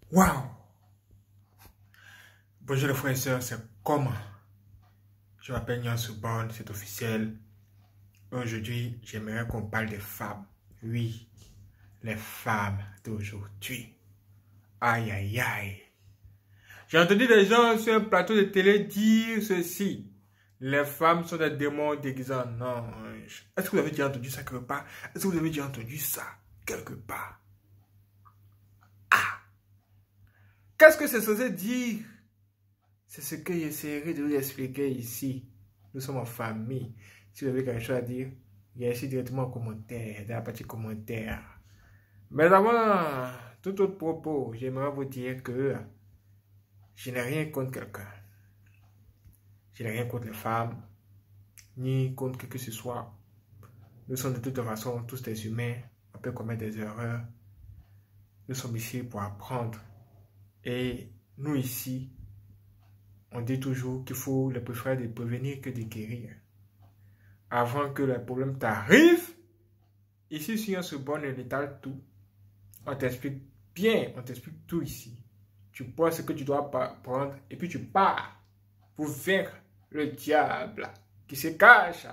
Waouh! Bonjour les frères et sœurs, c'est comment? Je m'appelle Nyan Soubonne, c'est officiel. Aujourd'hui, j'aimerais qu'on parle des femmes. Oui, les femmes d'aujourd'hui. Aïe, aïe, aïe. J'ai entendu des gens sur un plateau de télé dire ceci. Les femmes sont des démons déguisés en anges. Est-ce que vous avez déjà entendu ça quelque part? Est-ce que vous avez déjà entendu ça quelque part? Ah! Qu'est-ce que c'est censé dire? C'est ce que j'essaierai de vous expliquer ici. Nous sommes en famille. Si vous avez quelque chose à dire, il y a ici directement en commentaire, dans la partie commentaire. Mais avant tout autre propos, j'aimerais vous dire que je n'ai rien contre quelqu'un. Je n'ai rien contre les femmes, ni contre qui que ce soit. Nous sommes de toute façon tous des humains. On peut commettre des erreurs. Nous sommes ici pour apprendre. Et nous ici, on dit toujours qu'il faut le préférer de prévenir que de guérir. Avant que le problème t'arrive, ici sur ce bon on étale tout. On t'explique bien, on t'explique tout ici. Tu prends ce que tu dois prendre et puis tu pars pour vaincre le diable qui se cache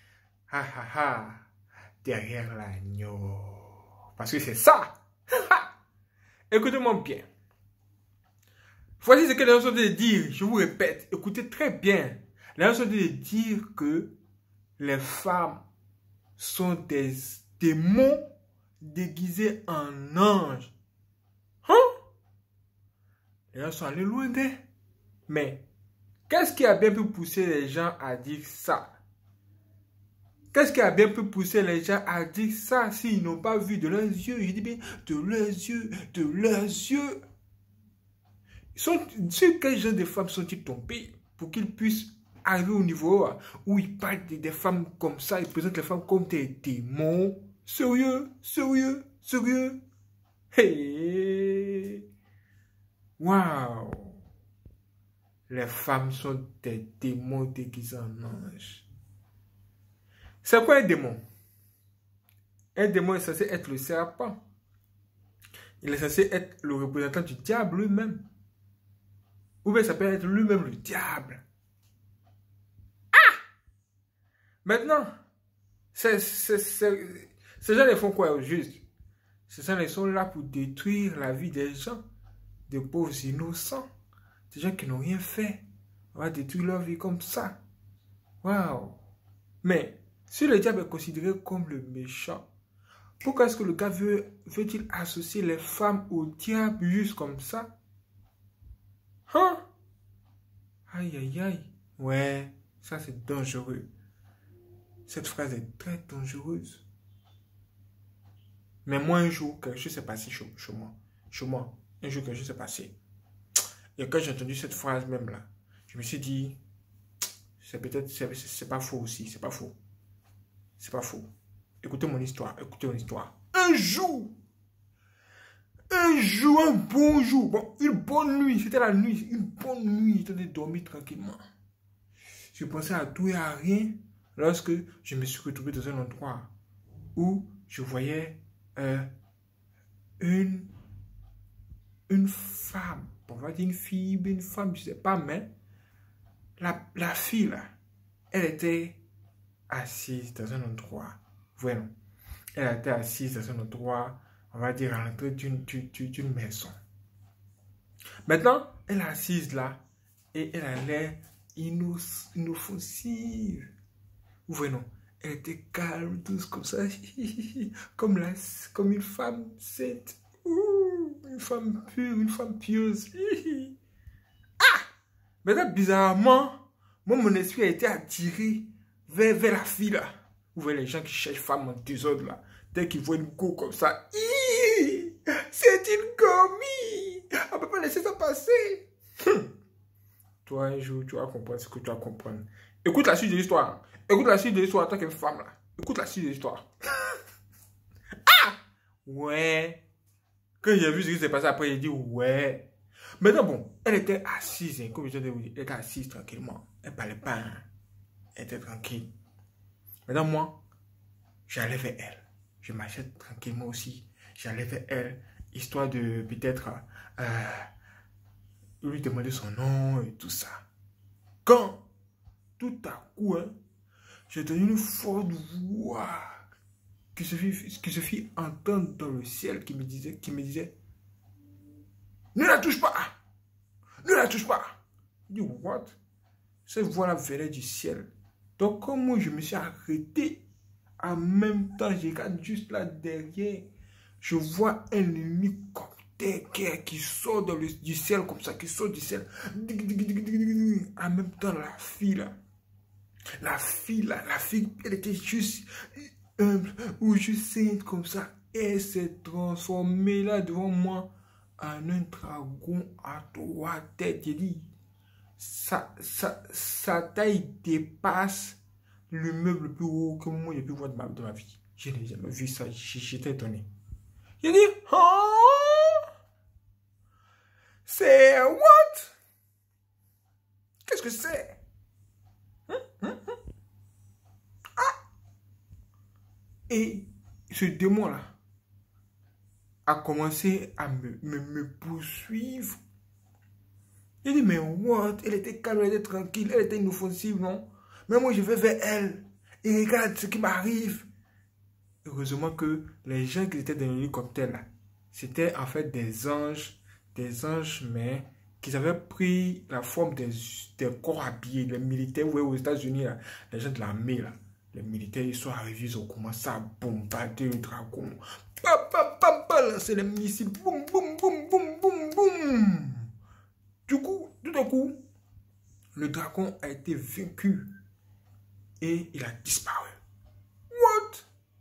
derrière l'agneau. Parce que c'est ça. Écoutez-moi bien. Voici ce que les gens sont de dire, je vous répète, écoutez très bien. Les gens sont de dire que les femmes sont des démons déguisés en anges. Hein? Les gens sont allés loin d'eux. Mais qu'est-ce qui a bien pu pousser les gens à dire ça? Qu'est-ce qui a bien pu pousser les gens à dire ça s'ils n'ont pas vu de leurs yeux? Je dis bien de leurs yeux, de leurs yeux. Sur quel genre de femmes sont-ils tombés pour qu'ils puissent arriver au niveau où ils parlent des femmes comme ça, ils présentent les femmes comme des démons? Sérieux, sérieux, sérieux. Hey! Waouh! Les femmes sont des démons déguisés en anges. C'est quoi un démon? Un démon est censé être le serpent. Il est censé être le représentant du diable lui-même. Ou bien ça peut être lui-même le diable. Ah! Maintenant, ces gens ils font quoi au juste? Ces gens ils sont là pour détruire la vie des gens, des pauvres innocents, des gens qui n'ont rien fait. On va détruire leur vie comme ça. Waouh! Mais si le diable est considéré comme le méchant, pourquoi est-ce que le gars veut-il associer les femmes au diable juste comme ça? Hein? Aïe, aïe, aïe. Ouais, ça c'est dangereux. Cette phrase est très dangereuse. Mais moi, un jour, quelque chose s'est passé chez moi. Chez moi, un jour, quelque chose s'est passé. Et quand j'ai entendu cette phrase même là, je me suis dit, c'est peut-être, c'est pas faux aussi, c'est pas faux. C'est pas faux. Écoutez mon histoire, écoutez mon histoire. Un jour, un bon jour, bon, une bonne nuit, c'était la nuit, une bonne nuit, j'étais dormi tranquillement. Je pensais à tout et à rien lorsque je me suis retrouvé dans un endroit où je voyais une femme, on va dire une fille, une femme, je ne sais pas, mais la fille là, elle était assise dans un endroit, vraiment, elle était assise dans un endroit, on va dire à l'entrée d'une maison. Maintenant, elle est assise là et elle a l'air inoffensive. Vraiment, elle était calme, douce comme ça, comme une femme sainte, une femme pure, une femme pieuse. Ah! Maintenant, bizarrement, moi, mon esprit a été attiré vers la fille là. Vous voyez les gens qui cherchent femme en désordre là. Dès qu'ils voient une go comme ça, c'est une commis. On ne peut pas laisser ça passer. Toi, un jour, tu vas comprendre ce que tu vas comprendre. Écoute la suite de l'histoire. Écoute la suite de l'histoire en tant que femme là. Écoute la suite de l'histoire. Ah! Ouais. Quand j'ai vu ce qui s'est passé après, j'ai dit ouais. Maintenant, bon, elle était assise, hein, comme je viens de vous dire. Elle était assise tranquillement. Elle ne parlait pas. Hein. Elle était tranquille. Maintenant, moi, j'allais vers elle. Je marchais tranquillement aussi. J'allais vers elle histoire de peut-être lui demander son nom et tout ça. Quand, tout à coup, hein, j'ai entendu une forte voix qui se fit entendre dans le ciel qui me disait, ne la touche pas! Ne la touche pas! Je dis, what? Cette voix-là venait du ciel. Donc, comme moi, je me suis arrêté, en même temps, je regarde juste là derrière, je vois un hélicoptère qui sort du ciel comme ça, qui sort du ciel. En même temps, la fille, elle était juste humble ou juste sainte comme ça. Elle s'est transformée là devant moi en un dragon à 3 têtes. J'ai dit, sa taille dépasse le meuble le plus haut que moi j'ai pu voir de ma vie. Je n'ai jamais vu ça, j'étais étonné. J'ai dit, oh, c'est what? Qu'est-ce que c'est? Et ce démon-là a commencé à me poursuivre. J'ai dit, mais what? Elle était calme, elle était tranquille, elle était inoffensive, non? Mais moi, je vais vers elle. Et regarde ce qui m'arrive. Heureusement que les gens qui étaient dans l'hélicoptère, là, c'était en fait des anges, mais qui avaient pris la forme des corps habillés, les militaires, ouais, aux États-Unis, les gens de l'armée, là. Les militaires, ils sont arrivés, ils ont commencé à bombarder le dragon. Lancer les missiles. Boum, boum, boum, boum, boum, boum. Du coup, tout d'un coup, le dragon a été vaincu. Et il a disparu. What?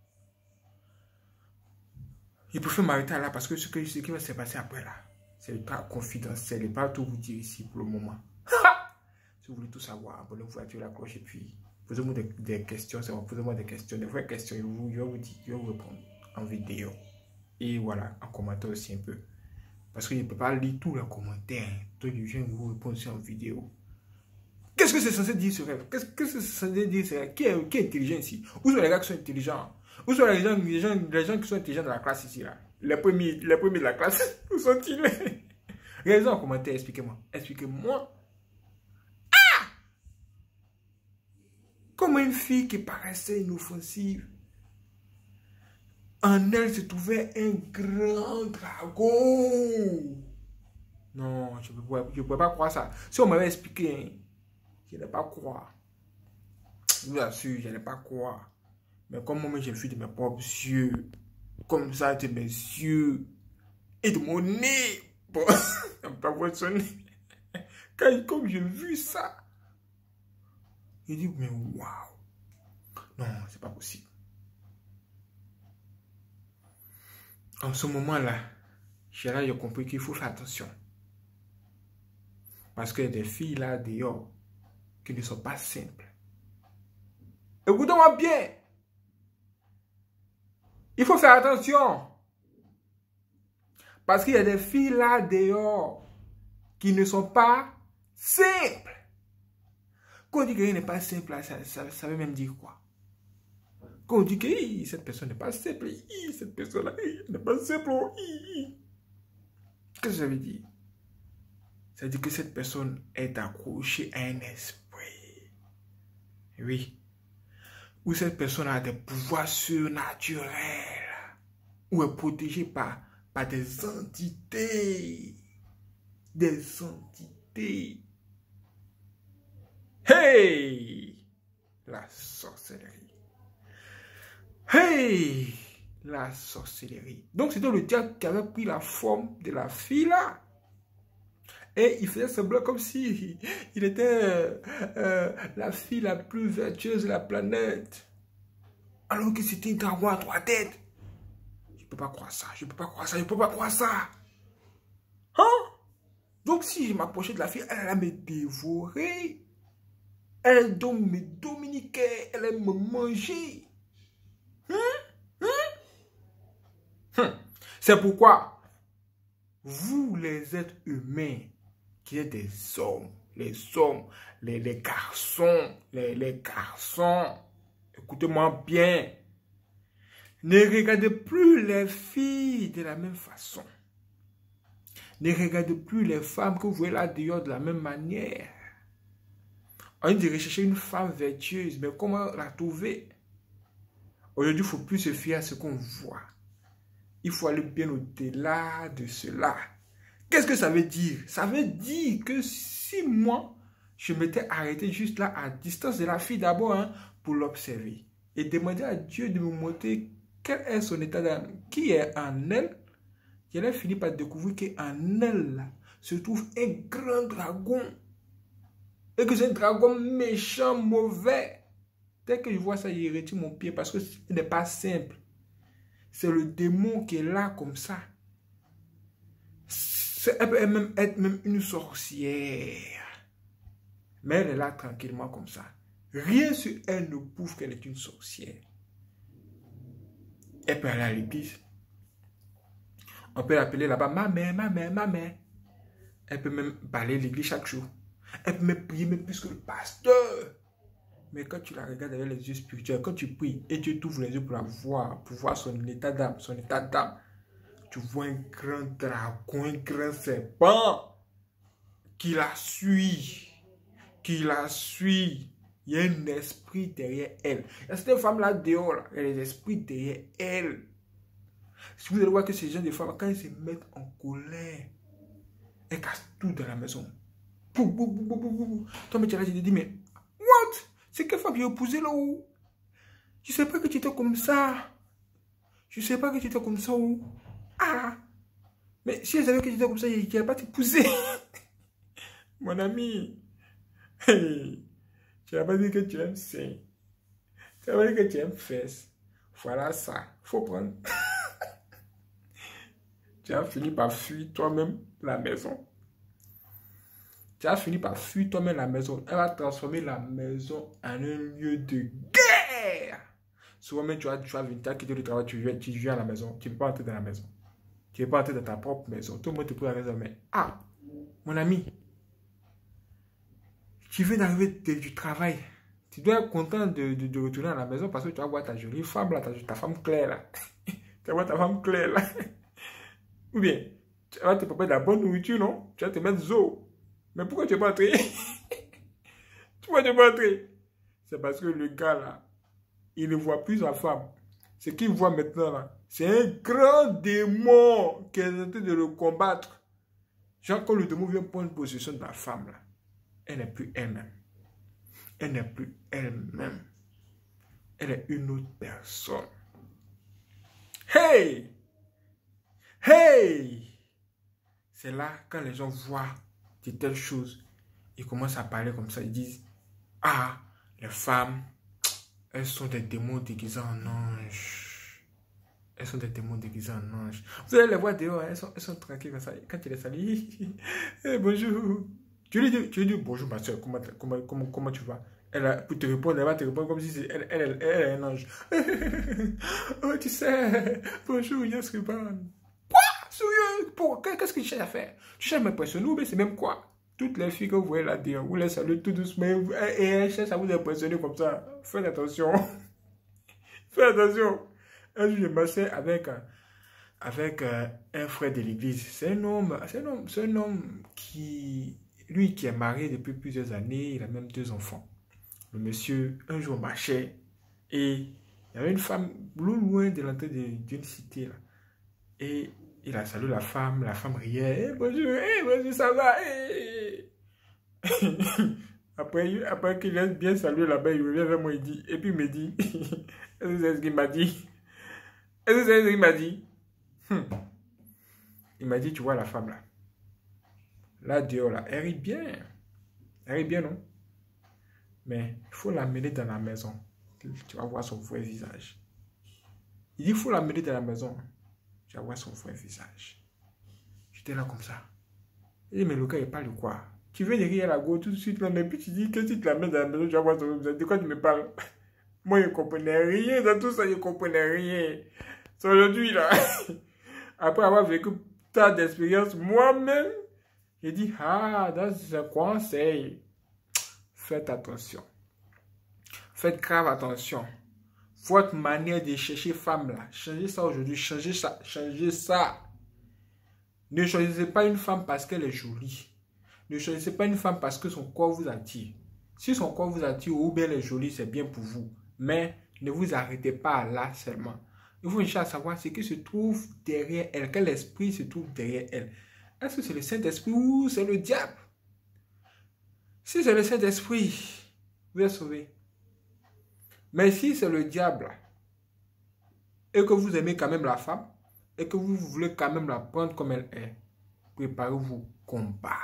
Je préfère m'arrêter là parce que ce qui va se passer après là, c'est pas confidentiel. Je ne vais pas tout vous dire ici pour le moment. Si vous voulez tout savoir, abonnez-vous, activez la cloche et puis posez-moi des questions. Posez-moi des questions, des vraies questions. Je vais vous dire, je vais vous répondre en vidéo. Et voilà, en commentaire aussi un peu. Parce que je ne peux pas lire tous les commentaires. Donc je viens vous répondre aussi en vidéo. Qu'est-ce que c'est censé dire sur elle? Qu'est-ce que c'est censé dire sur elle? Qui est intelligent ici? Où sont les gars qui sont intelligents? Où sont les gens qui sont intelligents de la classe ici là? Les premiers de la classe, où sont-ils? Regardez en commentaire, expliquez-moi. Expliquez-moi. Ah! Comme une fille qui paraissait inoffensive. En elle se trouvait un grand dragon. Non, je ne peux pas croire ça. Si on m'avait expliqué, hein, je n'allais pas croire. Je vous assure, je n'allais pas croire. Mais comme moi, j'ai vu de mes propres yeux, comme ça, de mes yeux, et de mon nez. Bon, pas votre son nez. Comme j'ai vu ça, j'ai dit, mais waouh. Non, c'est pas possible. En ce moment-là, j'ai compris qu'il faut faire attention. Parce qu'il y a des filles là dehors qui ne sont pas simples. Écoutez-moi bien. Il faut faire attention. Parce qu'il y a des filles là dehors qui ne sont pas simples. Quand on dit que quelqu'un n'est pas simple, ça veut même dire quoi? Quand on dit que cette personne n'est pas simple, cette personne-là n'est pas simple, qu'est-ce que ça veut dire? Ça veut dire que cette personne est accrochée à un esprit. Oui. Ou cette personne a des pouvoirs surnaturels. Ou est protégée par des entités. Des entités. Hey! La sorcellerie. Hey! La sorcellerie. Donc c'était le diable qui avait pris la forme de la fille là. Et il faisait semblant comme si il était la fille la plus vertueuse de la planète. Alors que c'était un dragon à 3 têtes. Je ne peux pas croire ça, je ne peux pas croire ça, je ne peux pas croire ça. Hein? Donc si je m'approchais de la fille, elle allait me dévorer. Elle allait donc me dominiquer, elle allait me manger. C'est pourquoi vous les êtres humains qui êtes des hommes, les garçons, écoutez-moi bien, ne regardez plus les filles de la même façon. Ne regardez plus les femmes que vous voyez là dehors de la même manière. On dit de rechercher une femme vertueuse, mais comment la trouver? Aujourd'hui, il ne faut plus se fier à ce qu'on voit. Il faut aller bien au-delà de cela. Qu'est-ce que ça veut dire? Ça veut dire que si moi, je m'étais arrêté juste là à distance de la fille d'abord hein, pour l'observer et demander à Dieu de me montrer quel est son état d'âme, qui est en elle, j'allais finir par découvrir qu'en elle là, se trouve un grand dragon. Et que c'est un dragon méchant, mauvais. Dès que je vois ça, je retire mon pied parce que ce n'est pas simple. C'est le démon qui est là comme ça. Elle peut même être même une sorcière. Mais elle est là tranquillement comme ça. Rien sur elle ne prouve qu'elle est une sorcière. Elle peut aller à l'église. On peut l'appeler là-bas, ma mère, ma mère, ma mère. Elle peut même parler à l'église chaque jour. Elle peut même prier même plus que le pasteur. Mais quand tu la regardes avec les yeux spirituels, quand tu pries et Dieu t'ouvre les yeux pour la voir, pour voir son état d'âme, tu vois un grand dragon, un grand serpent qui la suit. Qui la suit. Il y a un esprit derrière elle. Il y a cette femme là dehors, là, il y a des esprits derrière elle. Si vous allez voir que ces gens de femmes, quand ils se mettent en colère, elles cassent tout dans la maison. Toi, mais tu as dit, mais what? C'est quelle femme que j'ai épousée là-haut? Je ne sais pas que tu étais comme ça. Je ne sais pas que tu étais comme ça où. Ah! Mais si elle savait que tu étais comme ça, elle n'allait pas t'épouser. Mon ami. Hey, tu n'as pas dit que tu aimes sein. Tu n'as pas dit que tu aimes fesses. Voilà ça. Il faut prendre. Tu as fini par fuir toi-même la maison. Tu as fini par fuir toi-même la maison. Elle va transformer la maison en un lieu de guerre. Souvent même tu vas venir, tu as quitté le travail, tu viens à la maison. Tu ne peux pas entrer dans la maison. Tu ne peux pas entrer dans ta propre maison. Tout le monde te pose la raison. Mais ah, mon ami, tu viens d'arriver du travail. Tu dois être content de retourner à la maison parce que tu vas voir ta jolie femme là, ta femme claire là. Tu vas voir ta femme claire là. Ou bien, tu vas te préparer de la bonne nourriture, non? Tu vas te mettre zo. Mais pourquoi tu n'es pas entré? Pourquoi tu n'es pas entré? C'est parce que le gars là, il ne voit plus sa femme. Ce qu'il voit maintenant là, c'est un grand démon qui est en train de le combattre. Genre quand le démon vient prendre possession de la femme là, elle n'est plus elle-même. Elle n'est plus elle-même. Elle est une autre personne. Hey! Hey! C'est là quand les gens voient de telles choses, ils commencent à parler comme ça. Ils disent, ah, les femmes, elles sont des démons déguisés en anges. Elles sont des démons déguisés en anges. Vous allez les voir dehors, elles sont tranquilles comme ça. Quand tu les salues, hey, bonjour. Tu lui dis bonjour ma soeur, comment tu vas? Pour te répondre, elle va te répondre comme si elle est un ange. Oh, tu sais, bonjour, yes, Ruban. Quoi? Sérieux? Qu'est-ce que tu cherches à faire? Tu cherches à m'impressionner, mais c'est même quoi? Toutes les filles que vous voyez là-dedans, vous les saluez tout doucement et elles cherchent à vous impressionner comme ça. Faites attention. Faites attention. Un jour, je marchais avec un frère de l'église. C'est un homme qui, lui, qui est marié depuis plusieurs années. Il a même 2 enfants. Le monsieur, un jour, marchait et il y avait une femme loin de l'entrée d'une cité là. Et il a salué la femme riait. Hey, bonjour, ça va? Hey. Après qu'il ait bien salué là-bas, il revient vers moi, et puis il me dit, est-ce que c'est ce qu'il m'a dit? Est-ce que c'est ce qu'il m'a dit? Il m'a dit, tu vois la femme là. Là, dehors là, elle rit bien. Elle rit bien, non? Mais il faut l'amener dans la maison. Tu vas voir son vrai visage. Il dit, il faut l'amener dans la maison. Tu vas voir son vrai visage. J'étais là comme ça. Il dit, mais le gars, il parle de quoi? Tu veux de rire à la go tout de suite là, mais puis tu dis que si tu l'amènes dans la maison, tu vas voir son visage. De quoi tu me parles? Moi, je ne comprenais rien dans tout ça, je ne comprenais rien. C'est aujourd'hui là. Après avoir vécu tant d'expériences moi-même, j'ai dit, ah, c'est un conseil. Faites attention. Faites grave attention. Votre manière de chercher femme là, changez ça aujourd'hui, changez ça, changez ça. Ne choisissez pas une femme parce qu'elle est jolie. Ne choisissez pas une femme parce que son corps vous attire. Si son corps vous attire ou bien elle est jolie, c'est bien pour vous. Mais ne vous arrêtez pas là seulement. Il faut chercher à savoir ce qui se trouve derrière elle. Quel esprit se trouve derrière elle. Est-ce que c'est le Saint-Esprit ou c'est le diable? Si c'est le Saint-Esprit, vous êtes sauvé. Mais si c'est le diable et que vous aimez quand même la femme et que vous voulez quand même la prendre comme elle est, préparez-vous combat.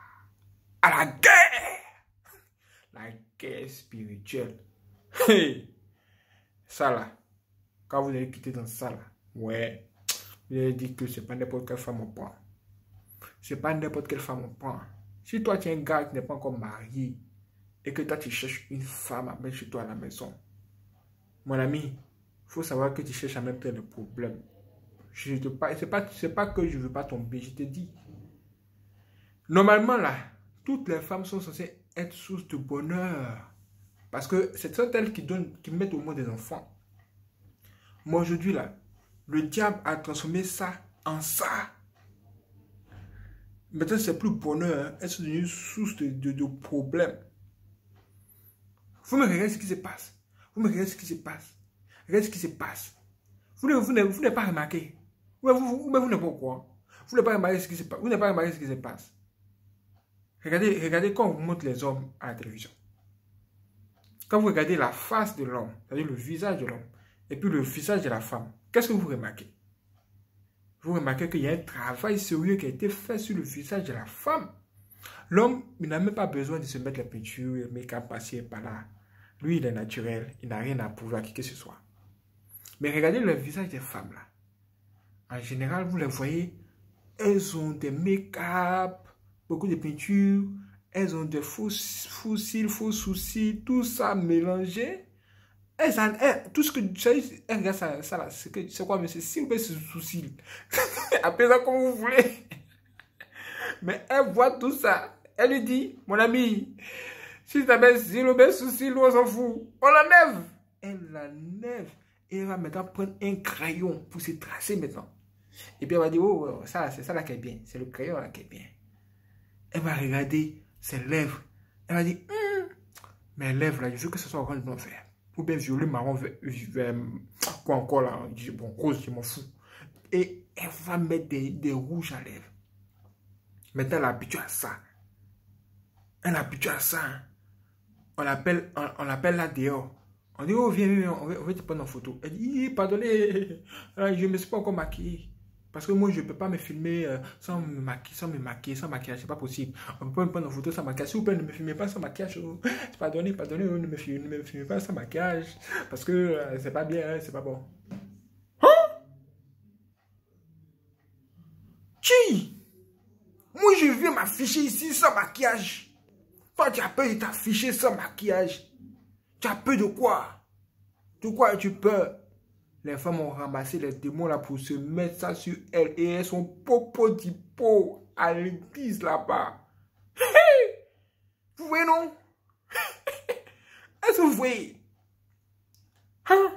À la guerre! La guerre spirituelle. Hey! Ça là, quand vous allez quitter dans ça là, ouais, vous allez dire que c'est pas n'importe quelle femme on prend. C'est pas n'importe quelle femme on prend. Si toi tu es un gars qui n'est pas encore marié et que toi tu cherches une femme à mettre chez toi à la maison, mon ami, il faut savoir que tu cherches à mettre le problème. C'est pas que je ne veux pas tomber, je te dis. Normalement là, toutes les femmes sont censées être source de bonheur. Parce que c'est elles qui mettent au monde des enfants. Mais aujourd'hui là, le diable a transformé ça en ça. Maintenant c'est plus bonheur, hein. Elles sont devenues source de problèmes. Vous me regardez ce qui se passe. Vous me regardez ce qui se passe. Regardez ce qui se passe. Vous n'avez pas remarqué. Vous n'avez pas quoi. Vous n'avez pas remarqué ce qui se passe. Vous n'avez pas remarqué ce qui se passe. Regardez quand on vous montre les hommes à la télévision. Quand vous regardez la face de l'homme, c'est-à-dire le visage de l'homme, et puis le visage de la femme, qu'est-ce que vous remarquez? Vous remarquez qu'il y a un travail sérieux qui a été fait sur le visage de la femme. L'homme, il n'a même pas besoin de se mettre la peinture, le make-up passé par là. Lui, il est naturel, il n'a rien à prouver à qui que ce soit. Mais regardez le visage des femmes là. En général, vous les voyez, elles ont des make-up, beaucoup de peinture, elles ont des faux cils, faux sourcils, tout ça mélangé. Tout ce que elles regardent ça là, c'est quoi, mais c'est cils ou c'est sourcils? Appelez ça comme vous voulez. Mais elle voit tout ça. Elle lui dit, mon ami, si tu as cils ou sourcils, on s'en fout. On l'enlève. Elle l'enlève. Et elle va maintenant prendre un crayon pour se tracer maintenant. Et puis elle va dire, oh, ça, c'est ça là qui est bien. C'est le crayon là qui est bien. Elle va regarder ses lèvres. Elle va dire, mes lèvres là, je veux que ce soit orange blanc vert. Ou bien violet, marron, vert, quoi encore là. Bon, rose, je m'en fous. Et elle va mettre des rouges à lèvres. Maintenant, elle est habituée à ça. Elle est habituée à ça. On l'appelle là dehors. On dit, oh, viens, on va te prendre en photo. Elle dit, pardonnez, je ne me suis pas encore maquillée. Parce que moi, je ne peux pas me filmer sans me maquiller, sans maquillage. C'est pas possible. On ne peut pas me prendre en photo sans maquillage. S'il vous plaît, ne me filmez pas sans maquillage. Pardonnez, ne me filmez pas sans maquillage. Parce que c'est pas bien, hein, c'est pas bon. Hein? Qui? Moi, je viens m'afficher ici sans maquillage. Toi, tu as peur de t'afficher sans maquillage. Tu as peur de quoi? De quoi as-tu peur? Les femmes ont ramassé les démons là pour se mettre ça sur elles. Et elles sont popo à l'église là-bas. Vous voyez non? Est-ce que vous voyez? Hein?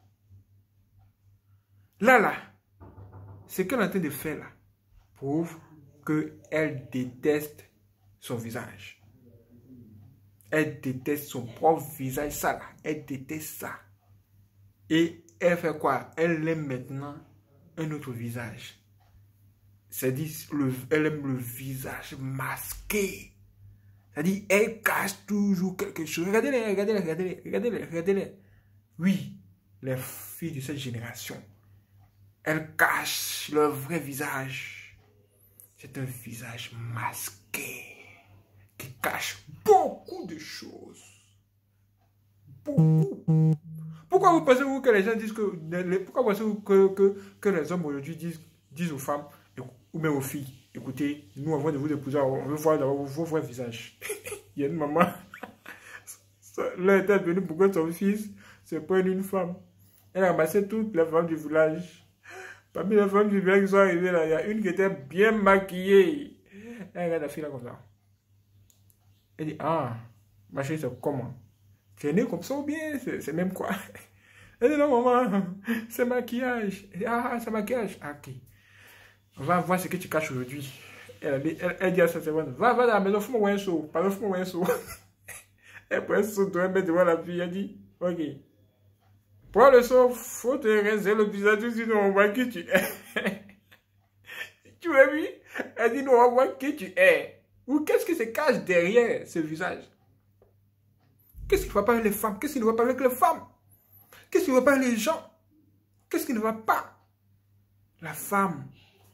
Là, ce qu'elle est en train de faire là prouve qu'elle déteste son visage. Elle déteste son propre visage, ça là. Elle déteste ça. Et elle fait quoi? Elle aime maintenant un autre visage. C'est-à-dire, elle aime le visage masqué. C'est-à-dire, elle cache toujours quelque chose. Regardez-les. Oui, les filles de cette génération, elles cachent leur vrai visage. C'est un visage masqué qui cache beaucoup de choses. Beaucoup. Pourquoi vous pensez-vous que les gens disent pourquoi pensez-vous que les hommes aujourd'hui disent aux femmes ou même aux filles, écoutez, nous avant de vous épouser, on veut voir vos vrais visages. Il y a une maman, là elle était venue pour que son fils se prenne une femme. Elle a ramassé toutes les femmes du village. Parmi les femmes du village qui sont arrivées là, il y a une qui était bien maquillée. Elle regarde la fille là comme ça. Elle dit, ah, ma chérie, c'est comment? Tu es né comme ça ou bien c'est même quoi? Elle dit, non maman, c'est maquillage. Elle dit, ah, c'est maquillage. Ah, ok. Va voir ce que tu caches aujourd'hui. Elle dit à sa servante, va dans la maison, fais-moi un saut. Pardon, fais-moi un saut. Elle prend un saut, doit mettre devant la fille. Elle dit, ok. Prends le saut, faut te rincer le visage, sinon on voit qui tu es. Tu as vu? Elle dit, nous on voit qui tu es. Ou qu'est-ce qui se cache derrière ce visage? Qu'est-ce qui ne va pas avec les femmes? Qu'est-ce qui ne va pas avec les femmes? Qu'est-ce qui ne va pas avec les gens? Qu'est-ce qui ne va pas? La femme,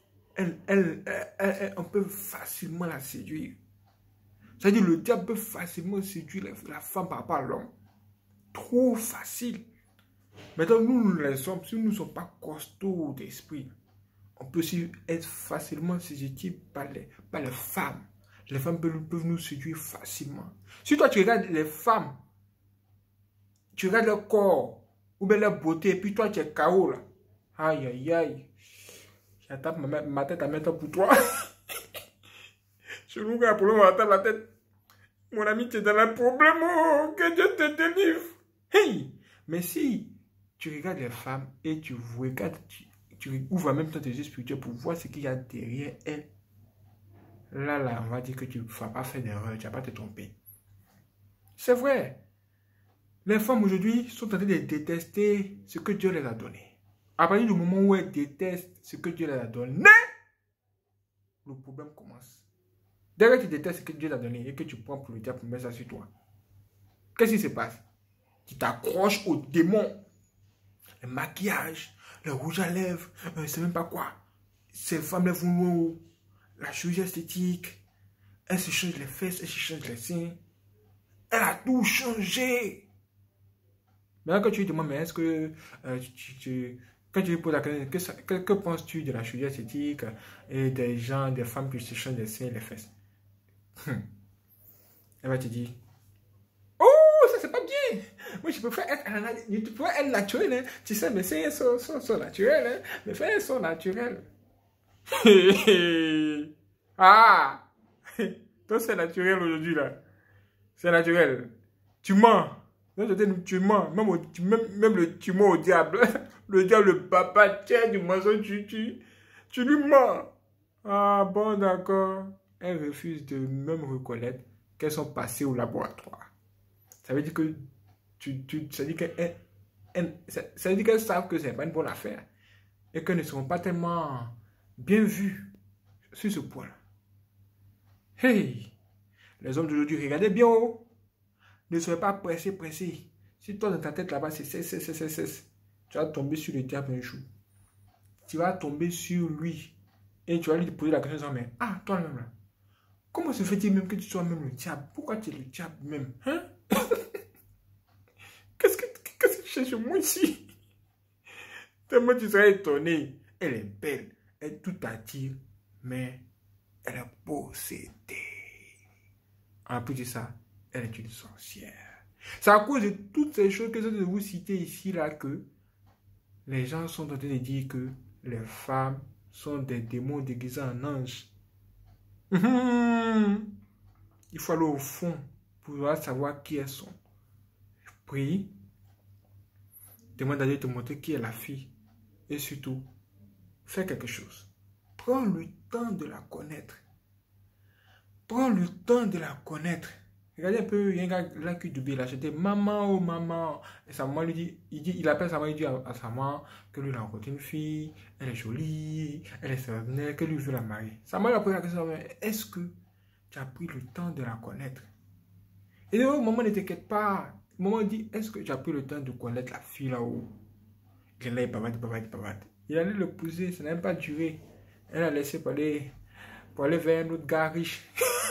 on peut facilement la séduire. C'est-à-dire le diable peut facilement séduire la femme par rapport à l'homme. Trop facile. Maintenant, nous les hommes, si nous ne sommes pas costauds d'esprit, on peut aussi être facilement séduit par les femmes. Les femmes peuvent nous séduire facilement. Si toi tu regardes les femmes, tu regardes leur corps, ou bien leur beauté, et puis toi tu es KO là. Aïe aïe aïe. J'attaque ma tête à mettre pour toi. Je vous regarde pour le moment, la tête. Mon ami, tu es dans un problème. Oh, que Dieu te délivre. Hey! Mais si tu regardes les femmes et tu regardes, tu ouvres en même temps tes yeux spirituels pour voir ce qu'il y a derrière elles. Là, on va dire que tu ne vas pas faire d'erreur, tu ne vas pas te tromper. C'est vrai. Les femmes aujourd'hui sont en train de détester ce que Dieu les a donné. À partir du moment où elles détestent ce que Dieu les a donné, le problème commence. Dès que tu détestes ce que Dieu t'a donné et que tu prends pour le diable pour mettre ça sur toi, qu'est-ce qui se passe? Tu t'accroches au démon. Le maquillage, le rouge à lèvres, je ne sais même pas quoi. Ces femmes elles vont loin. La chirurgie esthétique, elle se change les fesses, elle se change les seins. Elle a tout changé. Maintenant quand tu lui demandes, mais est-ce que quand tu lui poses la question, que penses-tu de la chirurgie esthétique et des gens, des femmes qui se changent les seins et les fesses? Elle va te dire, oh, ça c'est pas bien. Moi je préfère être naturel. Hein. Tu sais, mes seins sont naturels. Hein. Mes fesses sont naturelles. Ah! Toi, c'est naturel aujourd'hui, là. C'est naturel. Tu mens. Tu mens. Même tu mens au diable. Le diable, le papa, tiens du mensonge, tu lui mens. Ah, bon, d'accord. Elles refusent de même reconnaître qu'elles sont passées au laboratoire. Ça veut dire que ça veut dire qu'elles savent que c'est pas une bonne affaire. Et qu'elles ne seront pas tellement bien vues sur ce point-là. Hey! Les hommes d'aujourd'hui, regardez bien haut. Ne soyez pas pressés. Si toi dans ta tête là-bas, c'est tu vas tomber sur le diable un jour. Tu vas tomber sur lui. Et tu vas lui poser la question, mais toi-même là. Comment se fait-il même que tu sois même le diable? Pourquoi tu es le diable même? Hein? Qu'est-ce que tu cherches moi ici? Tellement tu serais étonné. Elle est belle. Elle tout attire. Mais elle est possédée. En plus de ça, elle est une sorcière. C'est à cause de toutes ces choses que je vais vous citer ici, là, que les gens sont en train de dire que les femmes sont des démons déguisés en anges. Il faut aller au fond pour savoir qui elles sont. Prie. Demande à Dieu de te montrer qui est la fille. Et surtout, fais quelque chose. Prends le temps de la connaître. Prends le temps de la connaître. Regardez un peu, il y a un gars là qui double, il a acheté maman, oh maman. Et sa maman lui dit, il appelle sa maman, il dit à sa maman que lui il a rencontré une fille, elle est jolie, elle est extraordinaire, que lui veut la marier. Sa maman lui a posé la question, est-ce que tu as pris le temps de la connaître? Et au moment ne t'inquiète pas. Le moment dit, est-ce que tu as pris le temps de connaître la fille là-haut? Il est là, il bavade. Il allait le pousser, ça n'a même pas duré. Elle a laissé pour aller vers un autre gars riche.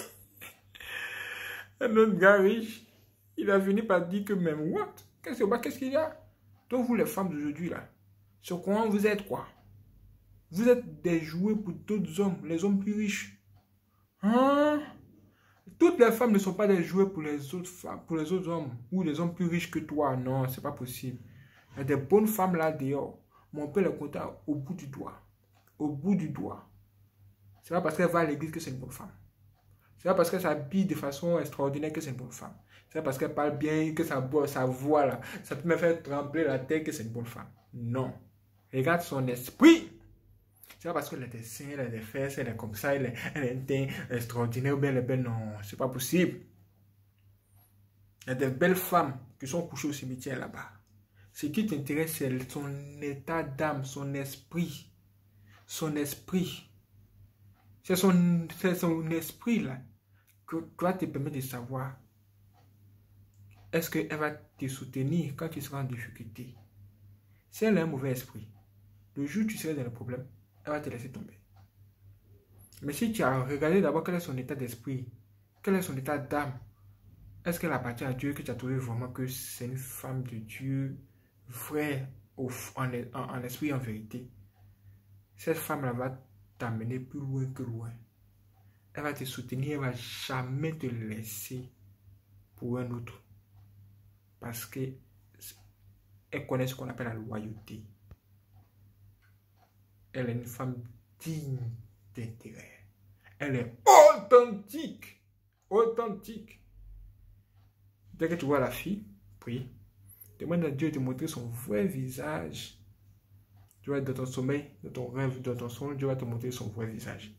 Un autre gars riche, il a fini par dire que même, what? Qu'est-ce qu'il y a? Donc vous les femmes d'aujourd'hui là, sur quoi vous êtes quoi? Vous êtes des jouets pour d'autres hommes, les hommes plus riches. Hein? Toutes les femmes ne sont pas des jouets pour les autres femmes, pour les autres hommes, ou les hommes plus riches que toi. Non, c'est pas possible. Il y a des bonnes femmes là dehors, mais on peut les compter au bout du doigt. Au bout du doigt. C'est pas parce qu'elle va à l'église que c'est une bonne femme. C'est pas parce qu'elle s'habille de façon extraordinaire que c'est une bonne femme. C'est pas parce qu'elle parle bien, que sa voix là, ça peut me faire trembler la tête que c'est une bonne femme. Non. Regarde son esprit. C'est pas parce qu'elle a des seins, elle a des fesses, elle est comme ça, elle a un teint extraordinaire ou bien elle est belle. Non, c'est pas possible. Il y a des belles femmes qui sont couchées au cimetière là-bas. Ce qui t'intéresse, c'est son état d'âme, son esprit. Son esprit. C'est son esprit là que toi te permet de savoir. Est-ce qu'elle va te soutenir quand tu seras en difficulté? Si elle a un mauvais esprit, le jour où tu seras dans le problème, elle va te laisser tomber. Mais si tu as regardé d'abord quel est son état d'esprit, quel est son état d'âme, est-ce qu'elle appartient à Dieu, que tu as trouvé vraiment que c'est une femme de Dieu, vraie en esprit, en vérité, cette femme-là va t'amener plus loin que loin. Elle va te soutenir, elle ne va jamais te laisser pour un autre. Parce qu'elle connaît ce qu'on appelle la loyauté. Elle est une femme digne d'intérêt. Elle est authentique. Authentique. Dès que tu vois la fille, prie. Demande à Dieu de montrer son vrai visage. Tu vois, dans ton sommeil, dans ton rêve, dans ton songe, Dieu va te montrer son vrai visage.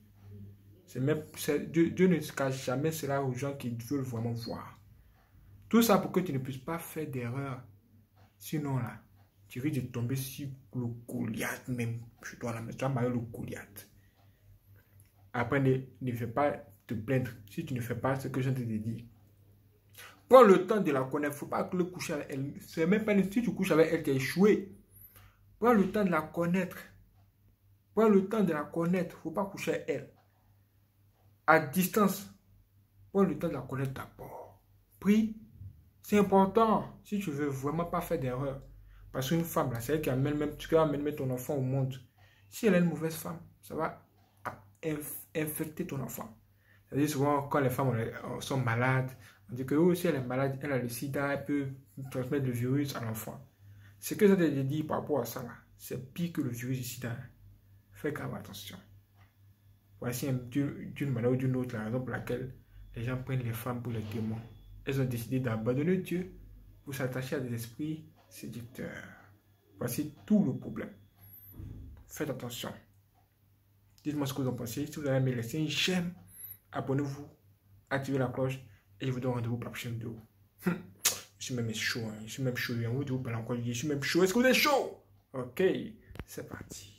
Dieu ne cache jamais cela aux gens qui veulent vraiment voir. Tout ça pour que tu ne puisses pas faire d'erreur. Sinon, là, tu risques de tomber sur le Goliath même. Je dois la mettre, tu vas marier le Goliath. Après, ne fais pas te plaindre si tu ne fais pas ce que je te dis. Prends le temps de la connaître. Il ne faut pas que le coucher avec elle. C'est même pas si tu couches avec elle, tu as échoué. Prends le temps de la connaître. Prends le temps de la connaître. Il ne faut pas coucher avec elle. À distance. Prends le temps de la connaître d'abord. Prie. C'est important. Si tu veux vraiment pas faire d'erreur. Parce qu'une femme, là, c'est elle qui amène même ton enfant au monde. Si elle est une mauvaise femme, ça va infecter ton enfant. C'est-à-dire souvent, quand les femmes sont malades, on dit que oh, si elle est malade, elle a le sida, elle peut transmettre le virus à l'enfant. Ce que je te dis par rapport à ça, c'est pire que le virus du sida. Fais grave attention. Voici d'une manière ou d'une autre la raison pour laquelle les gens prennent les femmes pour les démons. Elles ont décidé d'abandonner Dieu pour s'attacher à des esprits séducteurs. Voici tout le problème. Faites attention. Dites-moi ce que vous en pensez. Si vous avez aimé, laissez un j'aime. Abonnez-vous. Activez la cloche. Et je vous donne rendez-vous pour la prochaine vidéo. Je suis même chaud. Je suis même chaud. Je suis même chaud. Est-ce que vous êtes chaud? Ok. C'est parti.